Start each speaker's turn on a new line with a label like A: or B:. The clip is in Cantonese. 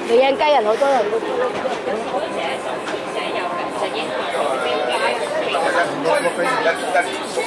A: 你印雞人好多人都。
B: 我俾一